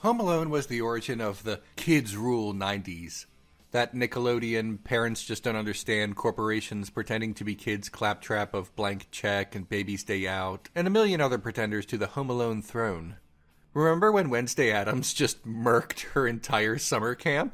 Home Alone was the origin of the Kids Rule 90s. That Nickelodeon, parents just don't understand corporations pretending to be kids claptrap of Blank Check and Baby's Day Out, and a million other pretenders to the Home Alone throne. Remember when Wednesday Addams just murked her entire summer camp?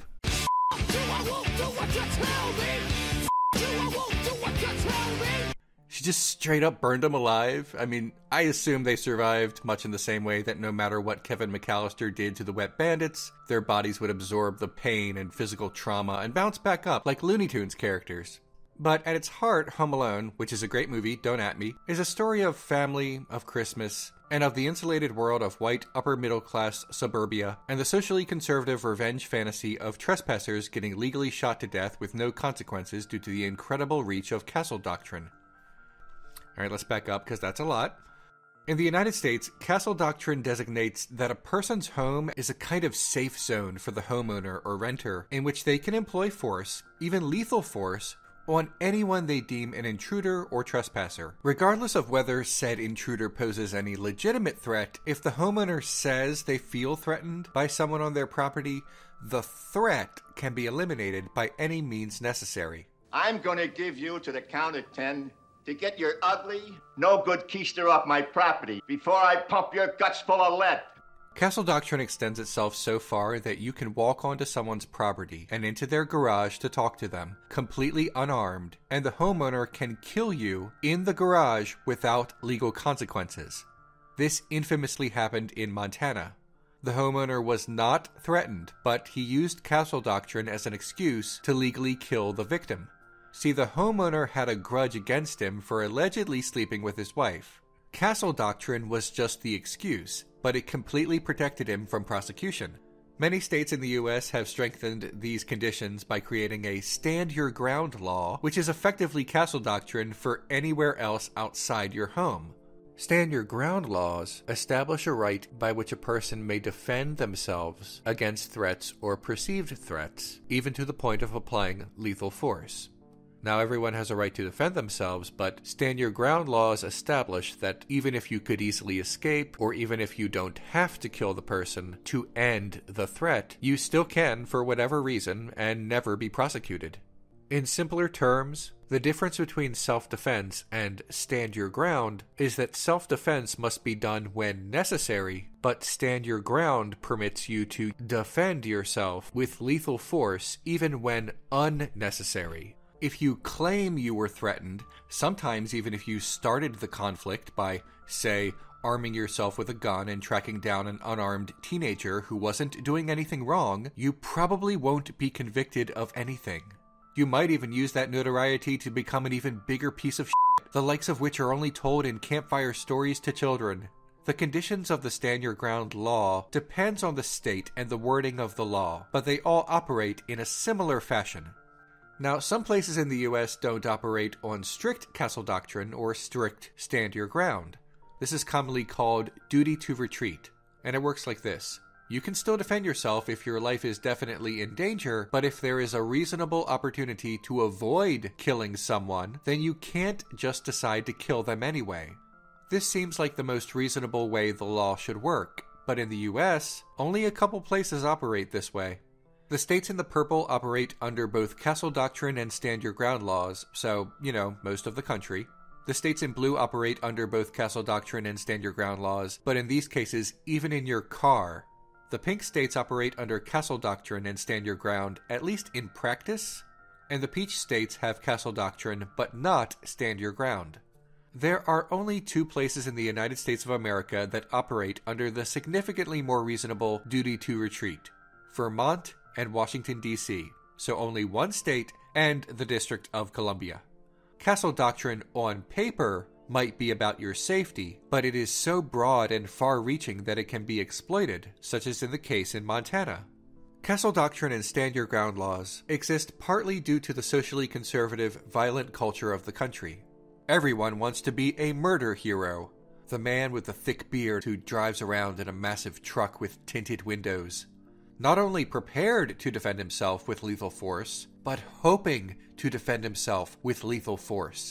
She just straight up burned them alive. I mean, I assume they survived much in the same way that no matter what Kevin McAllister did to the Wet Bandits, their bodies would absorb the pain and physical trauma and bounce back up like Looney Tunes characters. But at its heart, Home Alone, which is a great movie, don't at me, is a story of family, of Christmas, and of the insulated world of white upper-middle-class suburbia, and the socially conservative revenge fantasy of trespassers getting legally shot to death with no consequences due to the incredible reach of castle doctrine. Alright, let's back up, because that's a lot. In the United States, castle doctrine designates that a person's home is a kind of safe zone for the homeowner or renter, in which they can employ force, even lethal force, on anyone they deem an intruder or trespasser. Regardless of whether said intruder poses any legitimate threat, if the homeowner says they feel threatened by someone on their property, the threat can be eliminated by any means necessary. I'm gonna give you to the count of 10 to get your ugly, no good keister off my property before I pump your guts full of lead. Castle doctrine extends itself so far that you can walk onto someone's property and into their garage to talk to them, completely unarmed, and the homeowner can kill you in the garage without legal consequences. This infamously happened in Montana. The homeowner was not threatened, but he used castle doctrine as an excuse to legally kill the victim. See, the homeowner had a grudge against him for allegedly sleeping with his wife. Castle doctrine was just the excuse, but it completely protected him from prosecution. Many states in the U.S. have strengthened these conditions by creating a stand your ground law, which is effectively castle doctrine for anywhere else outside your home. Stand your ground laws establish a right by which a person may defend themselves against threats or perceived threats, even to the point of applying lethal force. Now, everyone has a right to defend themselves, but stand your ground laws establish that even if you could easily escape, or even if you don't have to kill the person to end the threat, you still can for whatever reason and never be prosecuted. In simpler terms, the difference between self-defense and stand your ground is that self-defense must be done when necessary, but stand your ground permits you to defend yourself with lethal force even when unnecessary. If you claim you were threatened, sometimes even if you started the conflict by, say, arming yourself with a gun and tracking down an unarmed teenager who wasn't doing anything wrong, you probably won't be convicted of anything. You might even use that notoriety to become an even bigger piece of shit, the likes of which are only told in campfire stories to children. The conditions of the Stand Your Ground law depends on the state and the wording of the law, but they all operate in a similar fashion. Now, some places in the U.S. don't operate on strict castle doctrine or strict stand your ground. This is commonly called duty to retreat, and it works like this. You can still defend yourself if your life is definitely in danger, but if there is a reasonable opportunity to avoid killing someone, then you can't just decide to kill them anyway. This seems like the most reasonable way the law should work, but in the U.S., only a couple places operate this way. The states in the purple operate under both castle doctrine and stand your ground laws, so, most of the country. The states in blue operate under both castle doctrine and stand your ground laws, but in these cases, even in your car. The pink states operate under castle doctrine and stand your ground, at least in practice, and the peach states have castle doctrine, but not stand your ground. There are only two places in the United States of America that operate under the significantly more reasonable duty to retreat: Vermont and Washington, D.C., so only one state and the District of Columbia. Castle doctrine on paper might be about your safety, but it is so broad and far-reaching that it can be exploited, such as in the case in Montana. Castle doctrine and stand your ground laws exist partly due to the socially conservative, violent culture of the country. Everyone wants to be a murder hero, the man with the thick beard who drives around in a massive truck with tinted windows. Not only prepared to defend himself with lethal force, but hoping to defend himself with lethal force.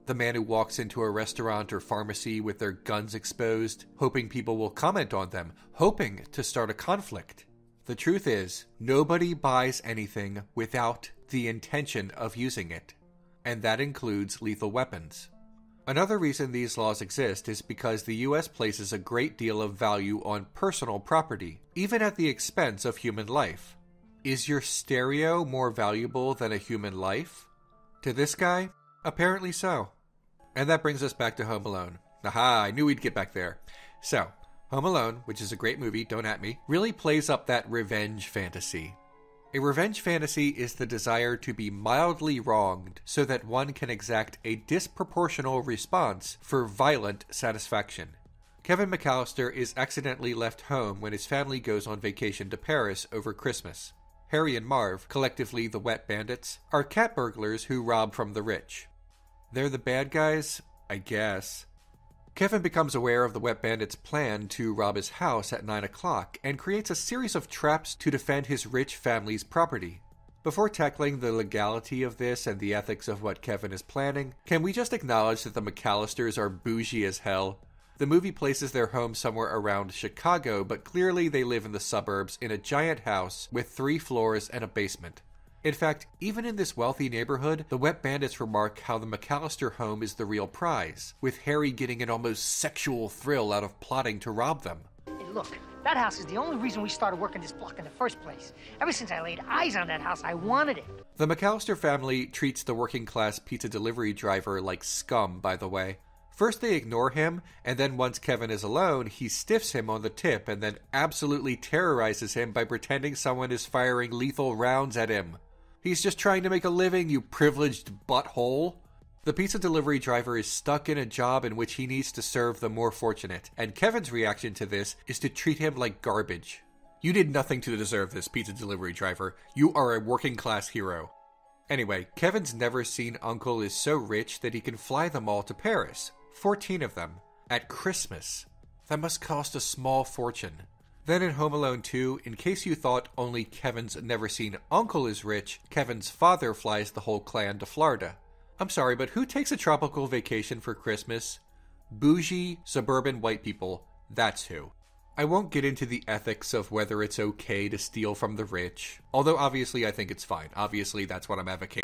The man who walks into a restaurant or pharmacy with their guns exposed, hoping people will comment on them, hoping to start a conflict. The truth is, nobody buys anything without the intention of using it, and that includes lethal weapons. Another reason these laws exist is because the US places a great deal of value on personal property, even at the expense of human life. Is your stereo more valuable than a human life? To this guy, apparently so. And that brings us back to Home Alone. Aha, I knew we'd get back there. So, Home Alone, which is a great movie, don't at me, really plays up that revenge fantasy. A revenge fantasy is the desire to be mildly wronged so that one can exact a disproportional response for violent satisfaction. Kevin McAllister is accidentally left home when his family goes on vacation to Paris over Christmas. Harry and Marv, collectively the Wet Bandits, are cat burglars who rob from the rich. They're the bad guys, I guess. Kevin becomes aware of the Wet Bandits' plan to rob his house at 9 o'clock and creates a series of traps to defend his rich family's property. Before tackling the legality of this and the ethics of what Kevin is planning, can we just acknowledge that the McAllisters are bougie as hell? The movie places their home somewhere around Chicago, but clearly they live in the suburbs in a giant house with 3 floors and a basement. In fact, even in this wealthy neighborhood, the Wet Bandits remark how the McAllister home is the real prize, with Harry getting an almost sexual thrill out of plotting to rob them. Hey, look, that house is the only reason we started working this block in the first place. Ever since I laid eyes on that house, I wanted it. The McAllister family treats the working-class pizza delivery driver like scum, by the way. First they ignore him, and then once Kevin is alone, he stiffs him on the tip and then absolutely terrorizes him by pretending someone is firing lethal rounds at him. He's just trying to make a living, you privileged butthole. The pizza delivery driver is stuck in a job in which he needs to serve the more fortunate, and Kevin's reaction to this is to treat him like garbage. You did nothing to deserve this, pizza delivery driver. You are a working-class hero. Anyway, Kevin's never-seen uncle is so rich that he can fly them all to Paris. 14 of them. At Christmas. That must cost a small fortune. Then in Home Alone 2, in case you thought only Kevin's never-seen uncle is rich, Kevin's father flies the whole clan to Florida. I'm sorry, but who takes a tropical vacation for Christmas? Bougie, suburban white people. That's who. I won't get into the ethics of whether it's okay to steal from the rich, although obviously I think it's fine. Obviously that's what I'm advocating.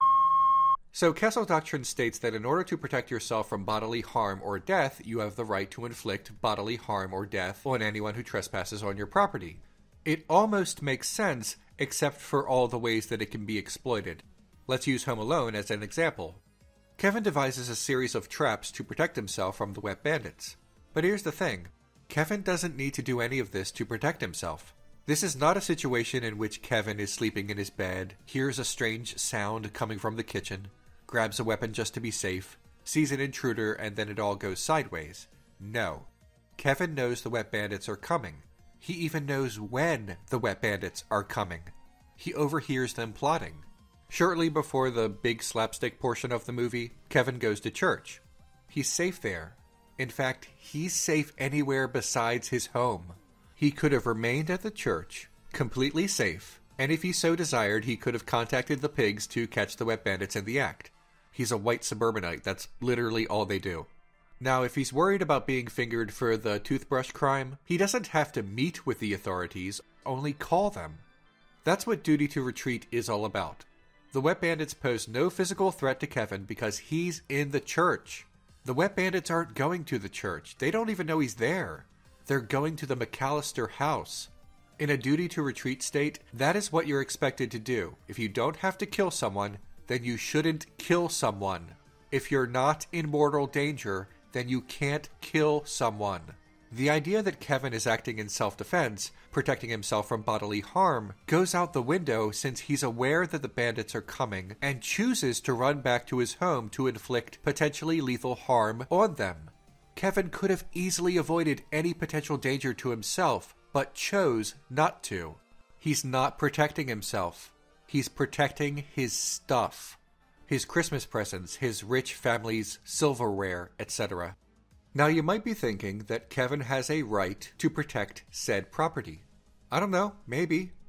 So Castle Doctrine states that in order to protect yourself from bodily harm or death, you have the right to inflict bodily harm or death on anyone who trespasses on your property. It almost makes sense, except for all the ways that it can be exploited. Let's use Home Alone as an example. Kevin devises a series of traps to protect himself from the Wet Bandits. But here's the thing. Kevin doesn't need to do any of this to protect himself. This is not a situation in which Kevin is sleeping in his bed, hears a strange sound coming from the kitchen, grabs a weapon just to be safe, sees an intruder, and then it all goes sideways. No. Kevin knows the Wet Bandits are coming. He even knows when the Wet Bandits are coming. He overhears them plotting. Shortly before the big slapstick portion of the movie, Kevin goes to church. He's safe there. In fact, he's safe anywhere besides his home. He could have remained at the church, completely safe, and if he so desired, he could have contacted the pigs to catch the Wet Bandits in the act. He's a white suburbanite, that's literally all they do. Now, if he's worried about being fingered for the toothbrush crime, he doesn't have to meet with the authorities, only call them. That's what Duty to Retreat is all about. The Wet Bandits pose no physical threat to Kevin because he's in the church. The Wet Bandits aren't going to the church. They don't even know he's there. They're going to the McAllister house. In a Duty to Retreat state, that is what you're expected to do. If you don't have to kill someone, then you shouldn't kill someone. If you're not in mortal danger, then you can't kill someone. The idea that Kevin is acting in self-defense, protecting himself from bodily harm, goes out the window since he's aware that the bandits are coming and chooses to run back to his home to inflict potentially lethal harm on them. Kevin could have easily avoided any potential danger to himself, but chose not to. He's not protecting himself. He's protecting his stuff. His Christmas presents, his rich family's silverware, etc. Now you might be thinking that Kevin has a right to protect said property. I don't know, maybe.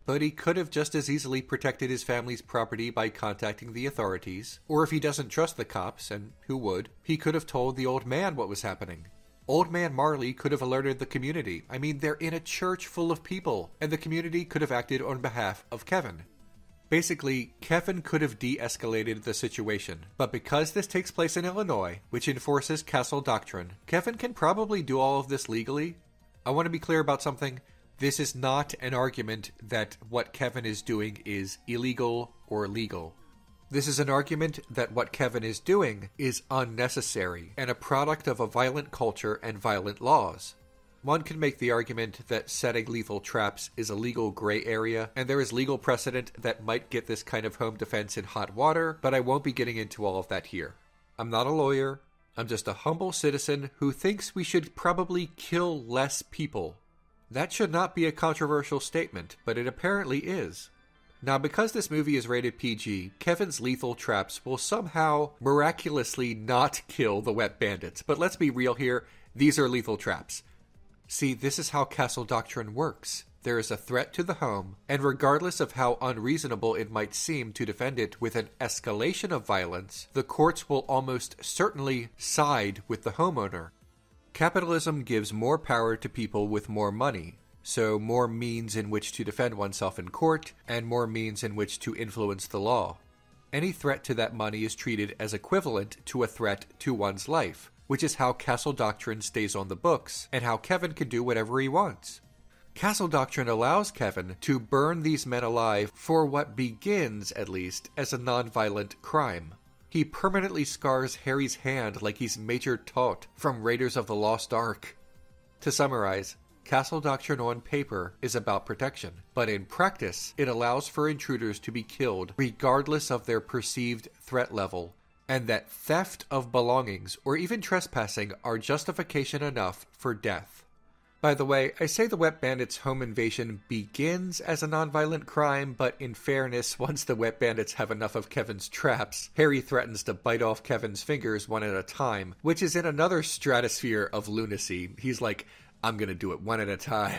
But he could have just as easily protected his family's property by contacting the authorities, or if he doesn't trust the cops, and who would, he could have told the old man what was happening. Old Man Marley could have alerted the community. I mean, they're in a church full of people, and the community could have acted on behalf of Kevin. Basically, Kevin could have de-escalated the situation, but because this takes place in Illinois, which enforces Castle Doctrine, Kevin can probably do all of this legally. I want to be clear about something. This is not an argument that what Kevin is doing is illegal or legal. This is an argument that what Kevin is doing is unnecessary and a product of a violent culture and violent laws. One can make the argument that setting lethal traps is a legal gray area, and there is legal precedent that might get this kind of home defense in hot water, but I won't be getting into all of that here. I'm not a lawyer. I'm just a humble citizen who thinks we should probably kill less people. That should not be a controversial statement, but it apparently is. Now, because this movie is rated PG, Kevin's lethal traps will somehow miraculously not kill the wet bandits. But let's be real here, these are lethal traps. See, this is how Castle Doctrine works. There is a threat to the home, and regardless of how unreasonable it might seem to defend it with an escalation of violence, the courts will almost certainly side with the homeowner. Capitalism gives more power to people with more money, so more means in which to defend oneself in court, and more means in which to influence the law. Any threat to that money is treated as equivalent to a threat to one's life, which is how Castle Doctrine stays on the books, and how Kevin can do whatever he wants. Castle Doctrine allows Kevin to burn these men alive for what begins, at least, as a non-violent crime. He permanently scars Harry's hand like he's Major Todt from Raiders of the Lost Ark. To summarize, Castle Doctrine on paper is about protection, but in practice, it allows for intruders to be killed regardless of their perceived threat level, and that theft of belongings or even trespassing are justification enough for death. By the way, I say the Wet Bandits' home invasion begins as a nonviolent crime, but in fairness, once the Wet Bandits have enough of Kevin's traps, Harry threatens to bite off Kevin's fingers one at a time, which is in another stratosphere of lunacy. He's like, I'm gonna do it one at a time.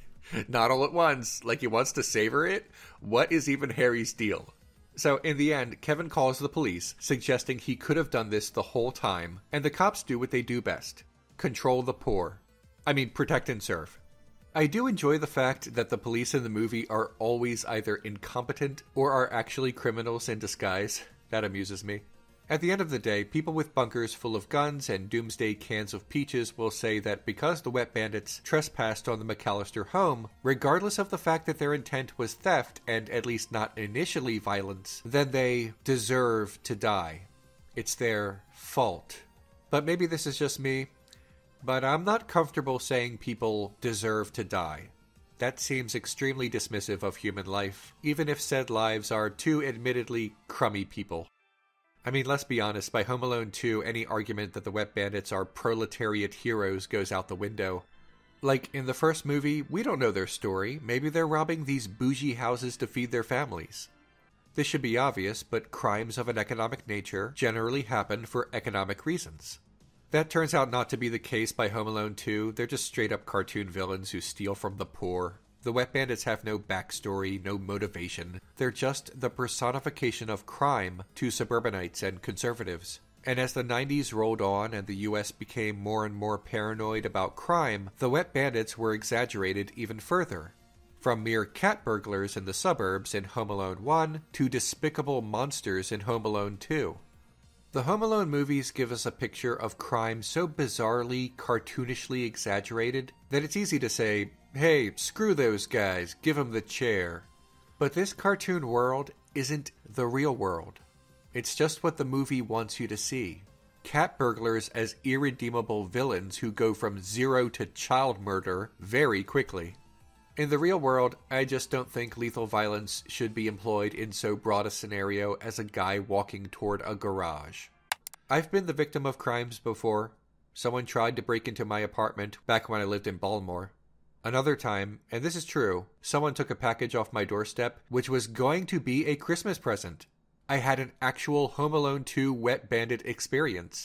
Not all at once, like he wants to savor it? What is even Harry's deal? So in the end, Kevin calls the police, suggesting he could have done this the whole time, and the cops do what they do best. Control the poor. Protect and serve. I do enjoy the fact that the police in the movie are always either incompetent or are actually criminals in disguise. That amuses me. At the end of the day, people with bunkers full of guns and doomsday cans of peaches will say that because the Wet Bandits trespassed on the McAllister home, regardless of the fact that their intent was theft and at least not initially violence, then they deserve to die. It's their fault. But maybe this is just me. But I'm not comfortable saying people deserve to die. That seems extremely dismissive of human life, even if said lives are two admittedly crummy people. Let's be honest, by Home Alone 2, any argument that the Wet Bandits are proletariat heroes goes out the window. Like, in the first movie, we don't know their story. Maybe they're robbing these bougie houses to feed their families. This should be obvious, but crimes of an economic nature generally happen for economic reasons. That turns out not to be the case by Home Alone 2. They're just straight-up cartoon villains who steal from the poor. The Wet Bandits have no backstory, no motivation. They're just the personification of crime to suburbanites and conservatives. And as the 90s rolled on and the US became more and more paranoid about crime, the Wet Bandits were exaggerated even further. From mere cat burglars in the suburbs in Home Alone 1 to despicable monsters in Home Alone 2. The Home Alone movies give us a picture of crime so bizarrely, cartoonishly exaggerated that it's easy to say, hey, screw those guys, give them the chair. But this cartoon world isn't the real world. It's just what the movie wants you to see. Cat burglars as irredeemable villains who go from zero to child murder very quickly. In the real world, I just don't think lethal violence should be employed in so broad a scenario as a guy walking toward a garage. I've been the victim of crimes before. Someone tried to break into my apartment back when I lived in Baltimore. Another time, and this is true, someone took a package off my doorstep which was going to be a Christmas present. I had an actual Home Alone 2 Wet Bandit experience.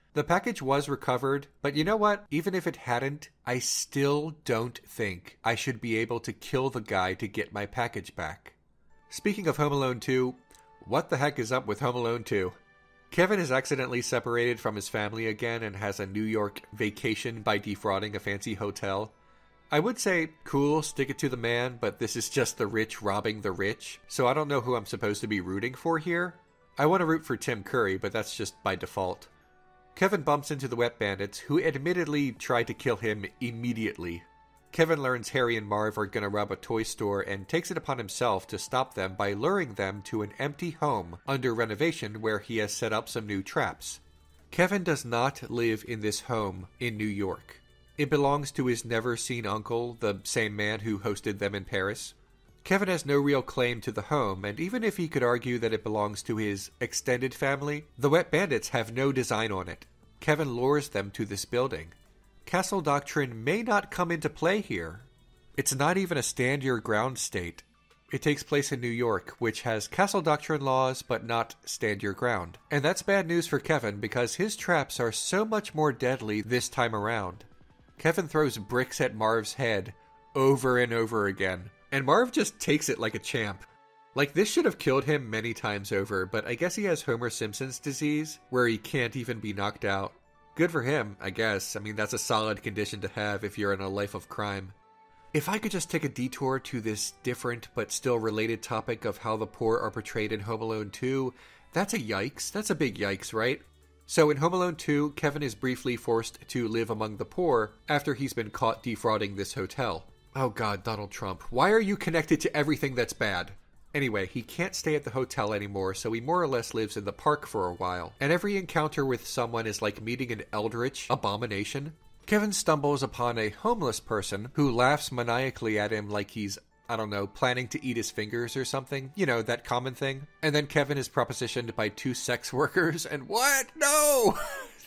The package was recovered, but you know what? Even if it hadn't, I still don't think I should be able to kill the guy to get my package back. Speaking of Home Alone 2, what the heck is up with Home Alone 2? Kevin is accidentally separated from his family again and has a New York vacation by defrauding a fancy hotel. I would say, cool, stick it to the man, but this is just the rich robbing the rich, so I don't know who I'm supposed to be rooting for here. I want to root for Tim Curry, but that's just by default. Kevin bumps into the Wet Bandits, who admittedly try to kill him immediately. Kevin learns Harry and Marv are going to rob a toy store and takes it upon himself to stop them by luring them to an empty home under renovation where he has set up some new traps. Kevin does not live in this home in New York. It belongs to his never-seen uncle, the same man who hosted them in Paris. Kevin has no real claim to the home, and even if he could argue that it belongs to his extended family, the Wet Bandits have no design on it. Kevin lures them to this building. Castle Doctrine may not come into play here. It's not even a stand-your-ground state. It takes place in New York, which has Castle Doctrine laws, but not stand-your-ground. And that's bad news for Kevin, because his traps are so much more deadly this time around. Kevin throws bricks at Marv's head over and over again, and Marv just takes it like a champ. Like, this should have killed him many times over, but I guess he has Homer Simpson's disease, where he can't even be knocked out. Good for him, I guess. I mean, that's a solid condition to have if you're in a life of crime. If I could just take a detour to this different but still related topic of how the poor are portrayed in Home Alone 2, that's a yikes. That's a big yikes, right? So in Home Alone 2, Kevin is briefly forced to live among the poor after he's been caught defrauding this hotel. Oh god, Donald Trump, why are you connected to everything that's bad? Anyway, he can't stay at the hotel anymore, so he more or less lives in the park for a while, and every encounter with someone is like meeting an eldritch abomination. Kevin stumbles upon a homeless person who laughs maniacally at him like he's, I don't know, planning to eat his fingers or something. You know, that common thing. And then Kevin is propositioned by 2 sex workers, and what? No!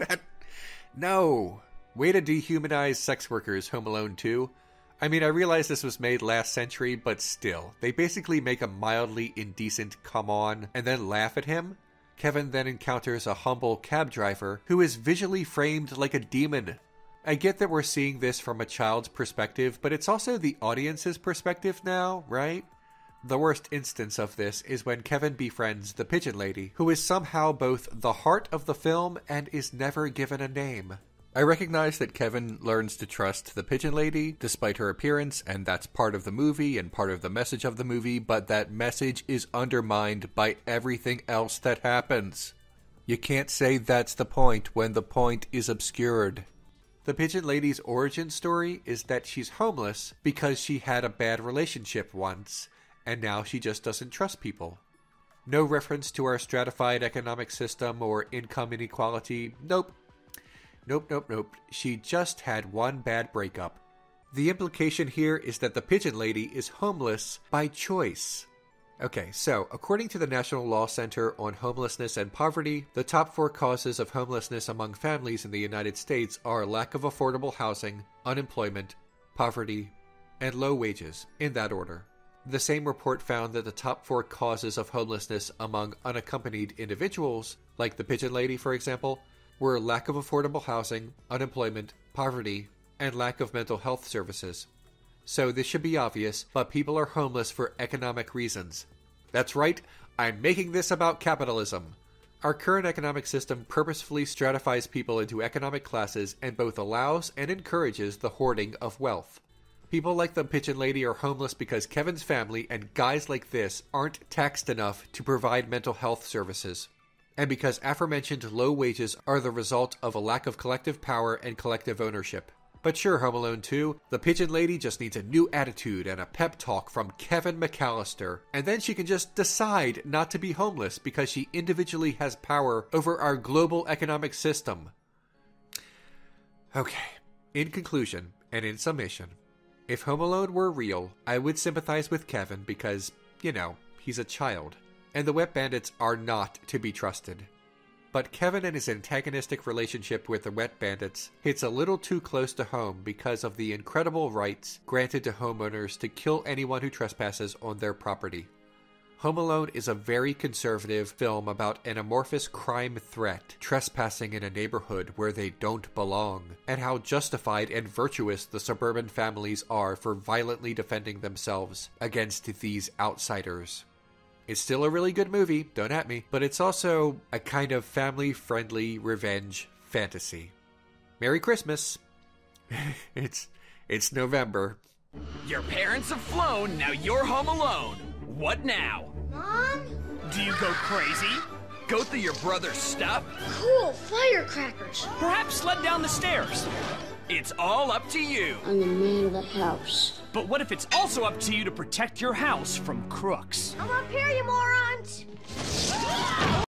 No. Way to dehumanize sex workers, Home Alone 2. I mean, I realize this was made last century, but still. They basically make a mildly indecent come on and then laugh at him. Kevin then encounters a humble cab driver who is visually framed like a demon. I get that we're seeing this from a child's perspective, but it's also the audience's perspective now, right? The worst instance of this is when Kevin befriends the Pigeon Lady, who is somehow both the heart of the film and is never given a name. I recognize that Kevin learns to trust the Pigeon Lady, despite her appearance, and that's part of the movie and part of the message of the movie, but that message is undermined by everything else that happens. You can't say that's the point when the point is obscured. The Pigeon Lady's origin story is that she's homeless because she had a bad relationship once, and now she just doesn't trust people. No reference to our stratified economic system or income inequality. Nope. She just had one bad breakup. The implication here is that the Pigeon Lady is homeless by choice. Okay, so according to the National Law Center on Homelessness and Poverty, the top 4 causes of homelessness among families in the United States are lack of affordable housing, unemployment, poverty, and low wages, in that order. The same report found that the top 4 causes of homelessness among unaccompanied individuals, like the Pigeon Lady for example, were lack of affordable housing, unemployment, poverty, and lack of mental health services. So this should be obvious, but people are homeless for economic reasons. That's right, I'm making this about capitalism. Our current economic system purposefully stratifies people into economic classes and both allows and encourages the hoarding of wealth. People like the Pigeon Lady are homeless because Kevin's family and guys like this aren't taxed enough to provide mental health services. And because aforementioned low wages are the result of a lack of collective power and collective ownership. But sure, Home Alone 2, the Pigeon Lady just needs a new attitude and a pep talk from Kevin McAllister, and then she can just decide not to be homeless because she individually has power over our global economic system. Okay, in conclusion, and in summation, if Home Alone were real, I would sympathize with Kevin because, you know, he's a child. And the Wet Bandits are not to be trusted. But Kevin and his antagonistic relationship with the Wet Bandits hits a little too close to home because of the incredible rights granted to homeowners to kill anyone who trespasses on their property. Home Alone is a very conservative film about an amorphous crime threat trespassing in a neighborhood where they don't belong, and how justified and virtuous the suburban families are for violently defending themselves against these outsiders. It's still a really good movie, don't at me, but it's also a kind of family-friendly revenge fantasy. Merry Christmas! It's November. Your parents have flown, now you're home alone. What now? Mom? Do you go crazy? Go through your brother's stuff? Cool, firecrackers. Perhaps sled down the stairs. It's all up to you. I'm the man of the house. But what if it's also up to you to protect your house from crooks? I'm up here, you morons!